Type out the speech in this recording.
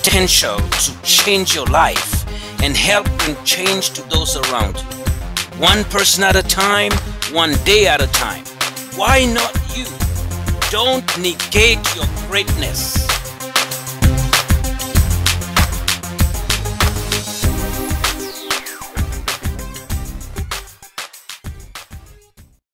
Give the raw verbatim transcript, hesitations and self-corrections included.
potential to change your life and help bring change to those around you. One person at a time, one day at a time. Why not you? Don't negate your greatness.